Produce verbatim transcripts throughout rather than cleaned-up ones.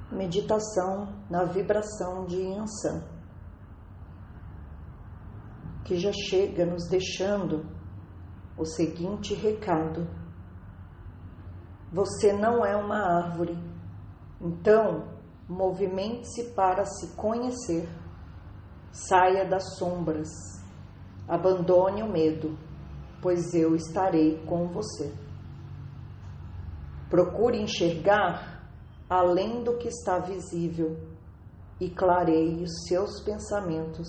meditação na vibração de Yansan, que já chega nos deixando o seguinte recado: você não é uma árvore, então movimente-se para se conhecer, saia das sombras, abandone o medo, pois eu estarei com você. Procure enxergar além do que está visível e clareie os seus pensamentos.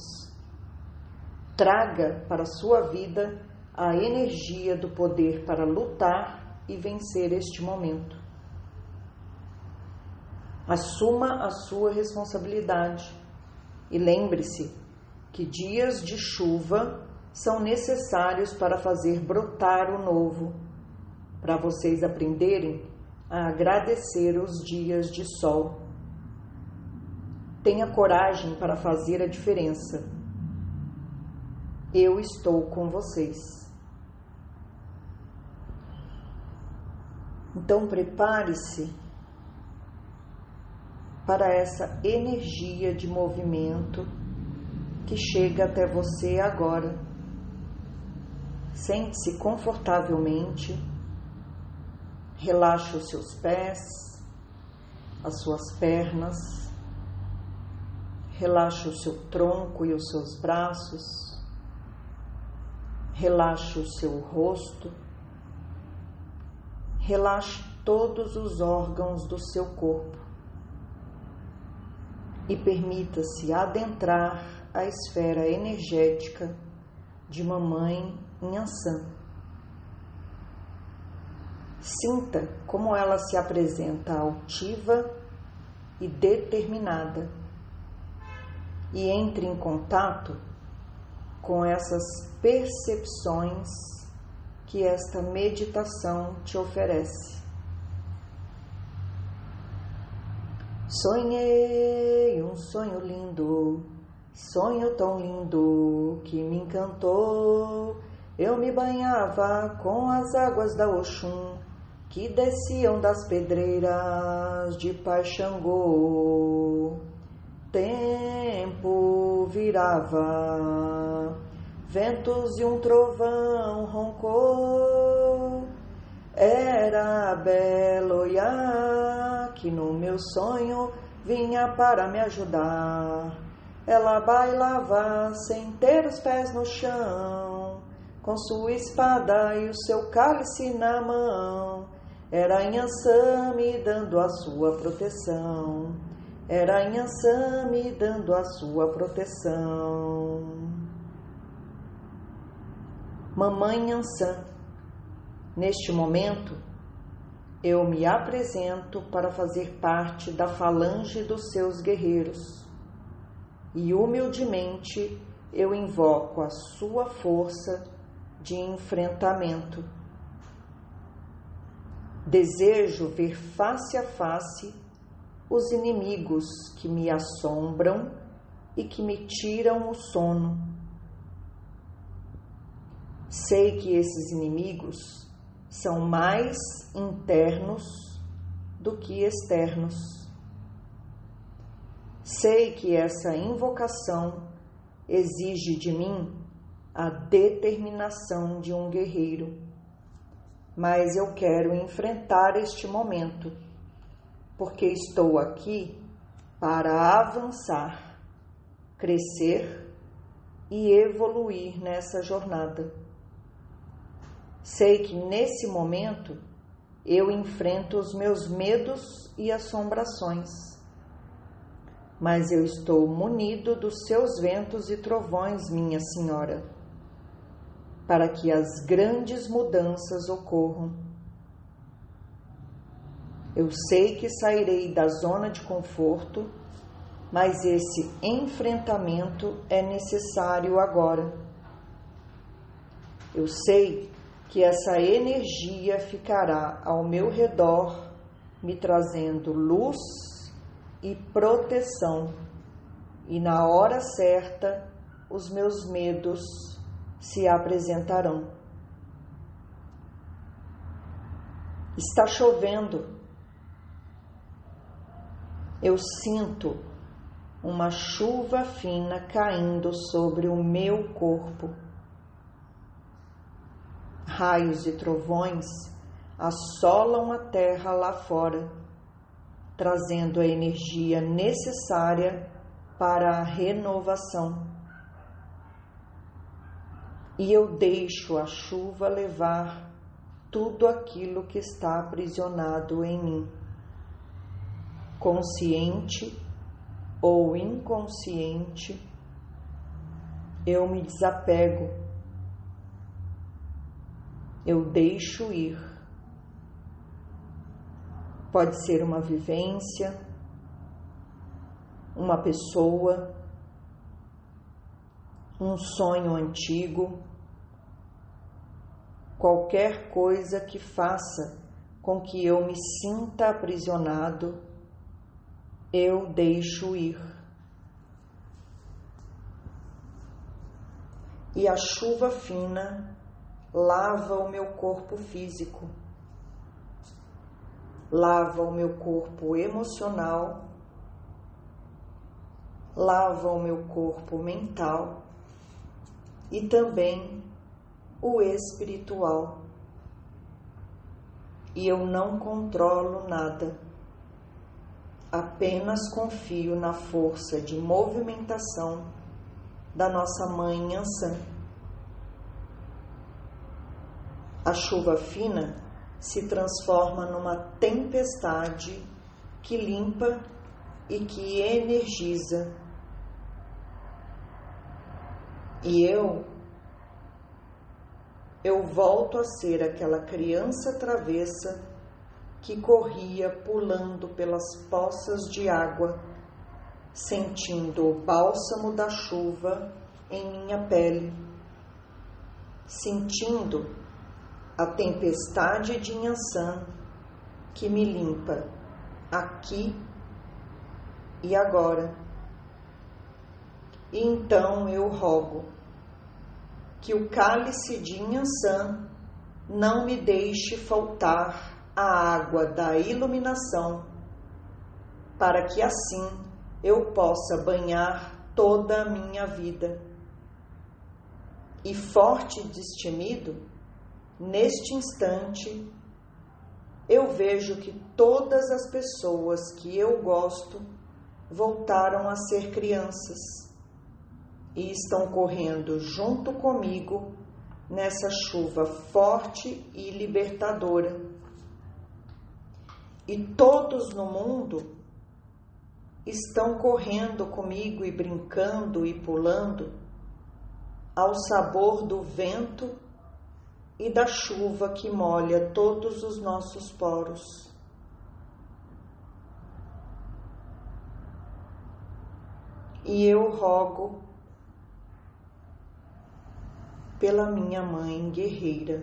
Traga para a sua vida a energia do poder para lutar e vencer este momento. Assuma a sua responsabilidade e lembre-se que dias de chuva são necessários para fazer brotar o novo, para vocês aprenderem a agradecer os dias de sol. Tenha coragem para fazer a diferença. Eu estou com vocês. Então prepare-se para essa energia de movimento que chega até você agora. Sente-se confortavelmente, relaxe os seus pés, as suas pernas, relaxe o seu tronco e os seus braços, relaxe o seu rosto, relaxe todos os órgãos do seu corpo e permita-se adentrar a esfera energética de Mamãe Yansan. Sinta como ela se apresenta altiva e determinada e entre em contato com essas percepções que esta meditação te oferece. Sonhei um sonho lindo, sonho tão lindo que me encantou. Eu me banhava com as águas da Oxum que desciam das pedreiras de Paixangô. Tempo virava, ventos e um trovão roncou. Era a Bela Oiá que no meu sonho vinha para me ajudar. Ela bailava sem ter os pés no chão, com sua espada e o seu cálice na mão. Era Yansan me dando a sua proteção. Era Yansan me dando a sua proteção. Mamãe Yansan, neste momento, eu me apresento para fazer parte da falange dos seus guerreiros e humildemente eu invoco a sua força de enfrentamento. Desejo ver face a face os inimigos que me assombram e que me tiram o sono. Sei que esses inimigos são mais internos do que externos. Sei que essa invocação exige de mim a determinação de um guerreiro, mas eu quero enfrentar este momento, porque estou aqui para avançar, crescer e evoluir nessa jornada. Sei que nesse momento eu enfrento os meus medos e assombrações, mas eu estou munido dos seus ventos e trovões, minha senhora, para que as grandes mudanças ocorram. Eu sei que sairei da zona de conforto, mas esse enfrentamento é necessário agora. Eu sei que essa energia ficará ao meu redor, me trazendo luz e proteção, e na hora certa os meus medos se apresentarão. Está chovendo. Eu sinto uma chuva fina caindo sobre o meu corpo. Raios e trovões assolam a terra lá fora, trazendo a energia necessária para a renovação. E eu deixo a chuva levar tudo aquilo que está aprisionado em mim. Consciente ou inconsciente, eu me desapego, eu deixo ir. Pode ser uma vivência, uma pessoa, um sonho antigo, qualquer coisa que faça com que eu me sinta aprisionado, eu deixo ir. E a chuva fina lava o meu corpo físico, lava o meu corpo emocional, lava o meu corpo mental e também o espiritual. E eu não controlo nada, apenas confio na força de movimentação da nossa Mãe Yansan. A chuva fina se transforma numa tempestade que limpa e que energiza. E eu, eu volto a ser aquela criança travessa que corria pulando pelas poças de água, sentindo o bálsamo da chuva em minha pele, sentindo a tempestade de Yansan que me limpa aqui e agora. E então eu rogo que o cálice de Yansan não me deixe faltar a água da iluminação, para que assim eu possa banhar toda a minha vida. E forte e destemido, neste instante, eu vejo que todas as pessoas que eu gosto voltaram a ser crianças e estão correndo junto comigo nessa chuva forte e libertadora. E todos no mundo estão correndo comigo e brincando e pulando ao sabor do vento e da chuva que molha todos os nossos poros. E eu rogo pela minha mãe guerreira.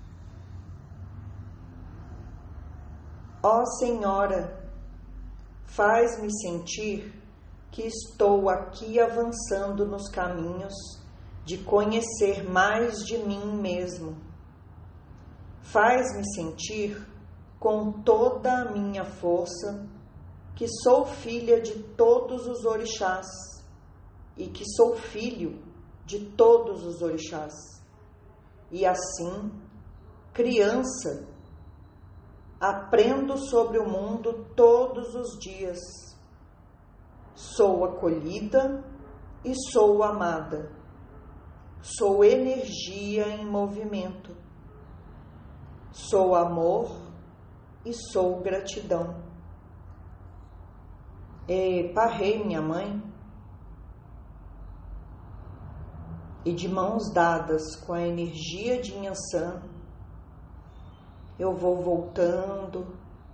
Ó Senhora, faz-me sentir que estou aqui avançando nos caminhos de conhecer mais de mim mesmo. Faz-me sentir com toda a minha força que sou filha de todos os orixás e que sou filho de todos os orixás. E assim, criança, aprendo sobre o mundo todos os dias. Sou acolhida e sou amada. Sou energia em movimento. Sou amor e sou gratidão. E parrei minha mãe, e de mãos dadas com a energia de Yansan, eu vou voltando,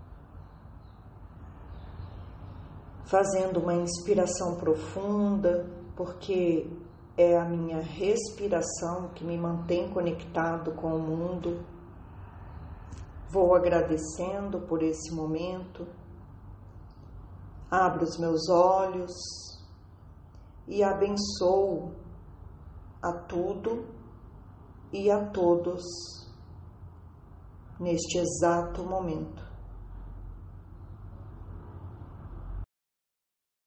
fazendo uma inspiração profunda, porque é a minha respiração que me mantém conectado com o mundo. Vou agradecendo por esse momento, abro os meus olhos e abençoo a tudo e a todos neste exato momento.